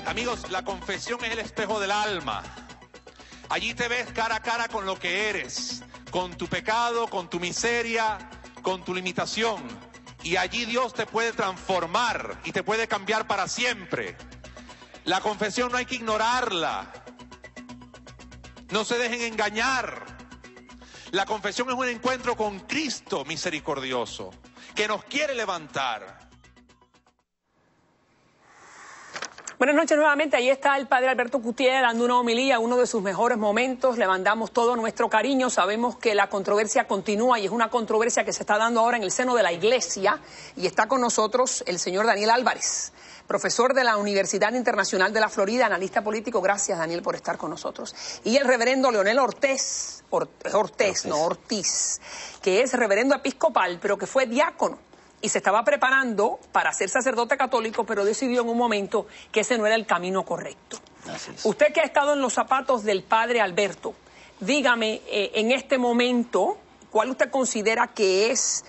Amigos, la confesión es el espejo del alma. Allí te ves cara a cara con lo que eres, con tu pecado, con tu miseria, con tu limitación. Y allí Dios te puede transformar y te puede cambiar para siempre. La confesión no hay que ignorarla. No se dejen engañar. La confesión es un encuentro con Cristo misericordioso, que nos quiere levantar. Buenas noches nuevamente, ahí está el padre Alberto Cutié dando una homilía, uno de sus mejores momentos. Le mandamos todo nuestro cariño. Sabemos que la controversia continúa y es una controversia que se está dando ahora en el seno de la iglesia. Y está con nosotros el señor Daniel Álvarez, profesor de la Universidad Internacional de la Florida, analista político. Gracias, Daniel, por estar con nosotros. Y el reverendo Leonel Ortiz, que es reverendo episcopal, pero que fue diácono y se estaba preparando para ser sacerdote católico, pero decidió en un momento que ese no era el camino correcto. Así es. Usted que ha estado en los zapatos del padre Alberto, dígame, en este momento, ¿cuál usted considera que es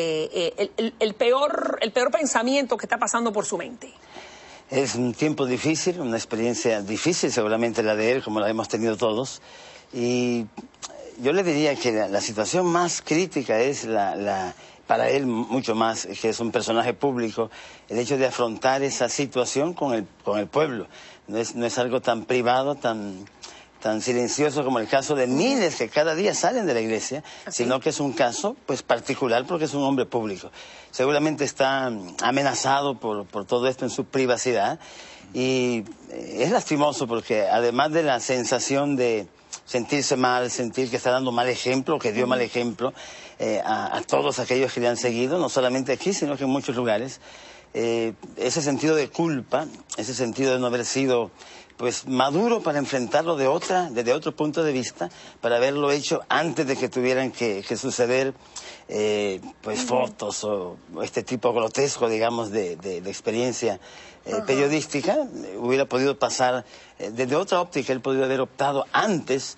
el peor pensamiento que está pasando por su mente? Es un tiempo difícil, una experiencia difícil, seguramente la de él, como la hemos tenido todos. Y yo le diría que la situación más crítica es para él mucho más, que es un personaje público, el hecho de afrontar esa situación con el pueblo. No es algo tan privado, tan silencioso como el caso de miles que cada día salen de la iglesia, sino que es un caso pues particular porque es un hombre público. Seguramente está amenazado por todo esto en su privacidad y es lastimoso porque además de la sensación de sentirse mal, sentir que está dando mal ejemplo, que dio mal ejemplo a todos aquellos que le han seguido, no solamente aquí, sino que en muchos lugares. Ese sentido de culpa, ese sentido de no haber sido pues maduro para enfrentarlo desde otro punto de vista, para haberlo hecho antes de que tuvieran que suceder pues fotos o este tipo grotesco, digamos, de experiencia periodística. Hubiera podido pasar desde otra óptica. Él podría haber optado antes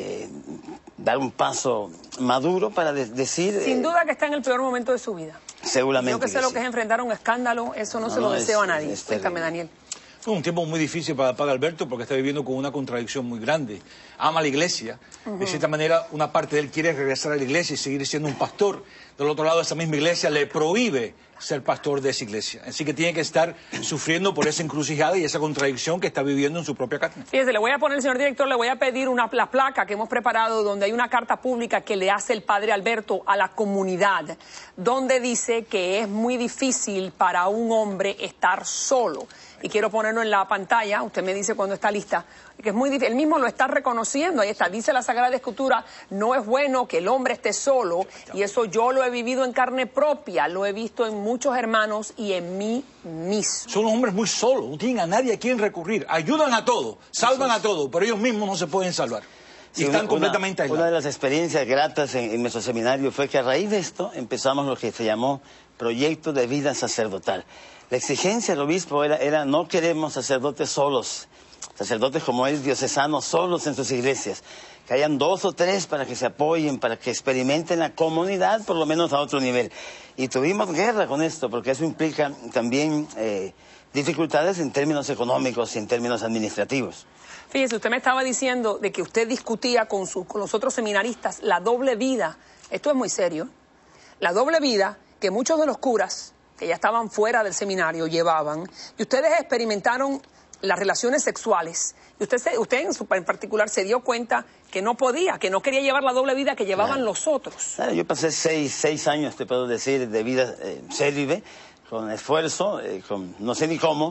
dar un paso maduro para decir... Sin duda que está en el peor momento de su vida. Seguramente. Yo que sé lo que es enfrentar un escándalo, eso no se lo deseo a nadie. Cuéntame, Daniel. Fue un tiempo muy difícil para el padre Alberto porque está viviendo con una contradicción muy grande. Ama la iglesia, de cierta manera una parte de él quiere regresar a la iglesia y seguir siendo un pastor. Del otro lado, esa misma iglesia le prohíbe ser pastor de esa iglesia. Así que tiene que estar sufriendo por esa encrucijada y esa contradicción que está viviendo en su propia carne. Fíjese, le voy a poner, señor director, le voy a pedir la placa que hemos preparado donde hay una carta pública que le hace el padre Alberto a la comunidad, donde dice que es muy difícil para un hombre estar solo. Y quiero ponerlo en la pantalla, usted me dice cuando está lista, que es muy difícil, él mismo lo está reconociendo, ahí está, dice la Sagrada Escritura, no es bueno que el hombre esté solo, y eso yo lo he vivido en carne propia, lo he visto en muchos hermanos y en mí mismo. Son hombres muy solos, no tienen a nadie a quien recurrir, ayudan a todo, salvan a todo, pero ellos mismos no se pueden salvar. Y están completamente aislados. Una de las experiencias gratas en nuestro seminario fue que a raíz de esto empezamos lo que se llamó Proyecto de Vida Sacerdotal. La exigencia del obispo era no queremos sacerdotes solos, sacerdotes como él, diocesanos, solos en sus iglesias, que hayan 2 o 3 para que se apoyen, para que experimenten la comunidad, por lo menos a otro nivel. Y tuvimos guerra con esto, porque eso implica también dificultades en términos económicos y en términos administrativos. Fíjese, usted me estaba diciendo de que usted discutía con los otros seminaristas la doble vida. Esto es muy serio. La doble vida que muchos de los curas que ya estaban fuera del seminario llevaban, y ustedes experimentaron las relaciones sexuales. Y usted en particular se dio cuenta que no podía, que no quería llevar la doble vida que llevaban los otros. Claro, yo pasé 6 años, te puedo decir, de vida célibe, con esfuerzo, no sé ni cómo,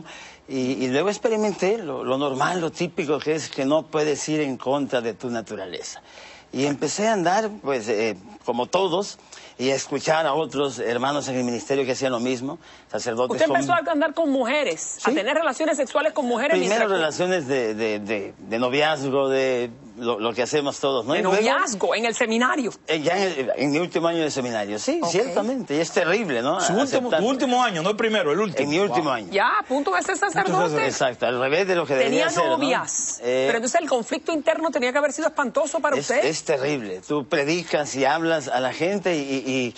y luego experimenté lo normal, lo típico, que es que no puedes ir en contra de tu naturaleza. Y empecé a andar, pues, como todos, y a escuchar a otros hermanos en el ministerio que hacían lo mismo, sacerdotes. Usted empezó a andar con mujeres, ¿sí? A tener relaciones sexuales con mujeres. Primero relaciones de noviazgo, de lo que hacemos todos, ¿no? De noviazgo, en el seminario. Ya en mi último año de seminario, sí, ciertamente, y es terrible, ¿no? Tu último año, no el primero, el último. En mi último año. Ya, a punto de ser sacerdote. Exacto, al revés de lo que debería ser, Tenía novias, ¿no? pero entonces el conflicto interno tenía que haber sido espantoso para usted. Es terrible, tú predicas y hablas a la gente y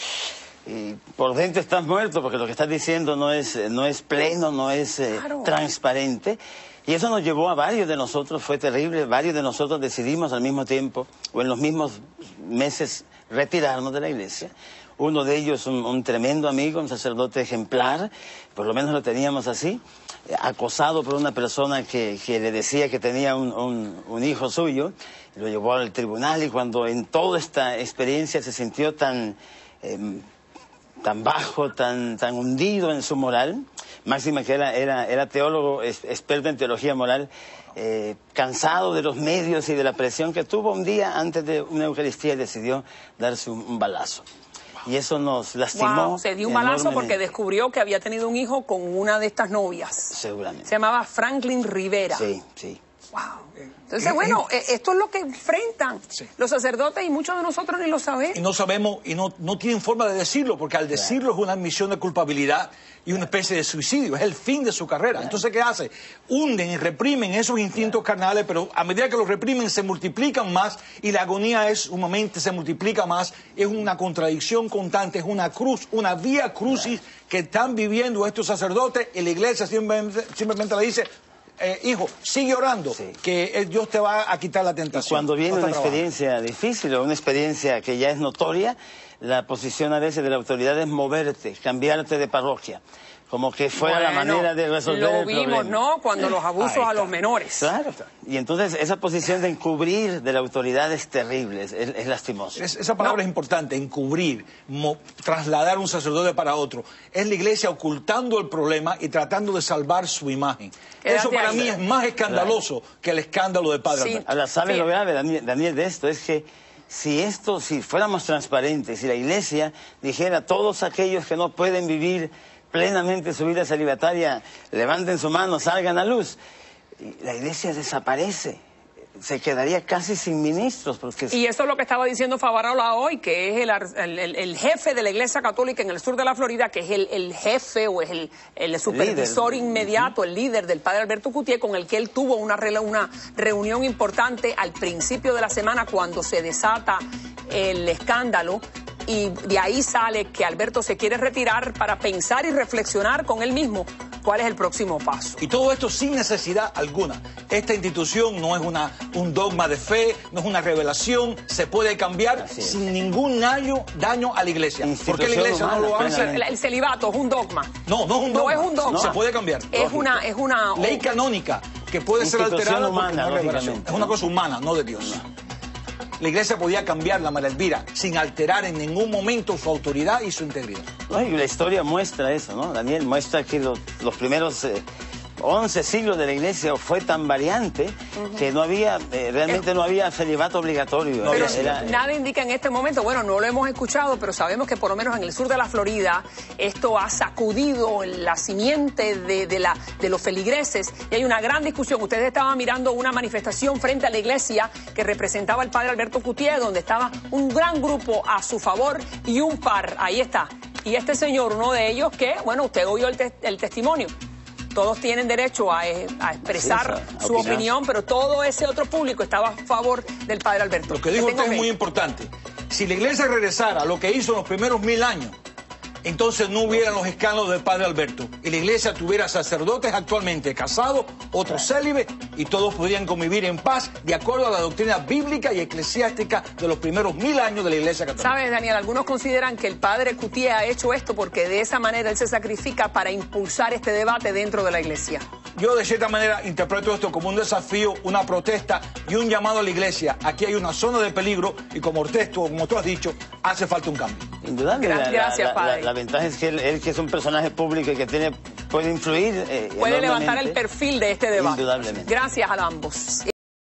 por dentro estás muerto porque lo que estás diciendo no es pleno, no es transparente. Y eso nos llevó a varios de nosotros, fue terrible, varios de nosotros decidimos al mismo tiempo, o en los mismos meses, retirarnos de la iglesia. Uno de ellos, un tremendo amigo, un sacerdote ejemplar, por lo menos lo teníamos así, acosado por una persona que le decía que tenía un hijo suyo, lo llevó al tribunal, y cuando en toda esta experiencia se sintió tan bajo, tan hundido en su moral, máxima que era teólogo, experto en teología moral, cansado de los medios y de la presión que tuvo, un día antes de una Eucaristía decidió darse un balazo. Y eso nos lastimó. Wow, se dio un balazo porque enormemente. descubrió que había tenido un hijo con una de estas novias. Seguramente. Se llamaba Franklin Rivera. Sí, sí. Wow. Entonces, bueno, esto es lo que enfrentan los sacerdotes y muchos de nosotros ni lo sabemos. Y no sabemos, y no tienen forma de decirlo, porque al decirlo es una admisión de culpabilidad y una especie de suicidio, es el fin de su carrera. Entonces, ¿qué hace? Hunden y reprimen esos instintos carnales, pero a medida que los reprimen se multiplican más y la agonía es sumamente, se multiplica más, es una contradicción constante, es una cruz, una vía crucis que están viviendo estos sacerdotes, y la iglesia simplemente le dice: hijo, sigue orando, que Dios te va a quitar la tentación. Cuando viene una experiencia difícil o una experiencia que ya es notoria, la posición a veces de la autoridad es moverte, cambiarte de parroquia, como que fuera la manera de resolver el problema. Lo vimos, ¿no? Cuando los abusos a los menores. Claro. Y entonces esa posición de encubrir de la autoridad es terrible, es lastimosa. Esa palabra es importante, encubrir, trasladar un sacerdote para otro. Es la iglesia ocultando el problema y tratando de salvar su imagen. Eso para mí es más escandaloso que el escándalo del padre Alberto. Ahora, ¿sabes lo grave, Daniel, de esto? Es que si fuéramos transparentes, si la iglesia dijera a todos aquellos que no pueden vivir plenamente su vida celibataria, levanten su mano, salgan a luz, la iglesia desaparece, se quedaría casi sin ministros. Porque... Y eso es lo que estaba diciendo Favarola hoy, que es el jefe de la Iglesia Católica en el sur de la Florida, que es el jefe o es el supervisor inmediato, el líder del padre Alberto Cutié, con el que él tuvo una reunión importante al principio de la semana cuando se desata el escándalo. Y de ahí sale que Alberto se quiere retirar para pensar y reflexionar con él mismo cuál es el próximo paso. Y todo esto sin necesidad alguna. Esta institución no es un dogma de fe, no es una revelación, se puede cambiar sin ningún daño a la iglesia. ¿Por qué la iglesia no lo hace? El celibato es un dogma. No, no es un dogma. No es un dogma. Se puede cambiar. Es una ley canónica que puede ser alterada humana, por revelación. Es una cosa humana, no de Dios. La iglesia podía cambiarla, María Elvira, sin alterar en ningún momento su autoridad y su integridad. No, y la historia muestra eso, ¿no? Daniel muestra que los primeros 11 siglos de la iglesia fue tan variante que no había, realmente no había celibato obligatorio. Pero nada indica en este momento, bueno, no lo hemos escuchado, pero sabemos que por lo menos en el sur de la Florida esto ha sacudido la simiente de los feligreses y hay una gran discusión. Ustedes estaban mirando una manifestación frente a la iglesia que representaba el padre Alberto Cutié, donde estaba un gran grupo a su favor y un par, ahí está. Y este señor, uno de ellos que, bueno, usted oyó el testimonio. Todos tienen derecho a expresar su opinión, pero todo ese otro público estaba a favor del padre Alberto. Lo que dijo usted es muy importante. Si la iglesia regresara a lo que hizo en los primeros 1000 años, entonces no hubieran los escándalos del padre Alberto. Y la iglesia tuviera sacerdotes actualmente casados, otros célibes, y todos podrían convivir en paz de acuerdo a la doctrina bíblica y eclesiástica de los primeros 1000 años de la iglesia católica. ¿Sabes, Daniel? Algunos consideran que el padre Cutié ha hecho esto porque de esa manera él se sacrifica para impulsar este debate dentro de la iglesia. Yo de cierta manera interpreto esto como un desafío, una protesta y un llamado a la iglesia. Aquí hay una zona de peligro y como tú has dicho, hace falta un cambio. Indudable. Gracias, padre. La ventaja es que él que es un personaje público y que puede influir puede levantar el perfil de este debate. Indudablemente. Gracias a ambos.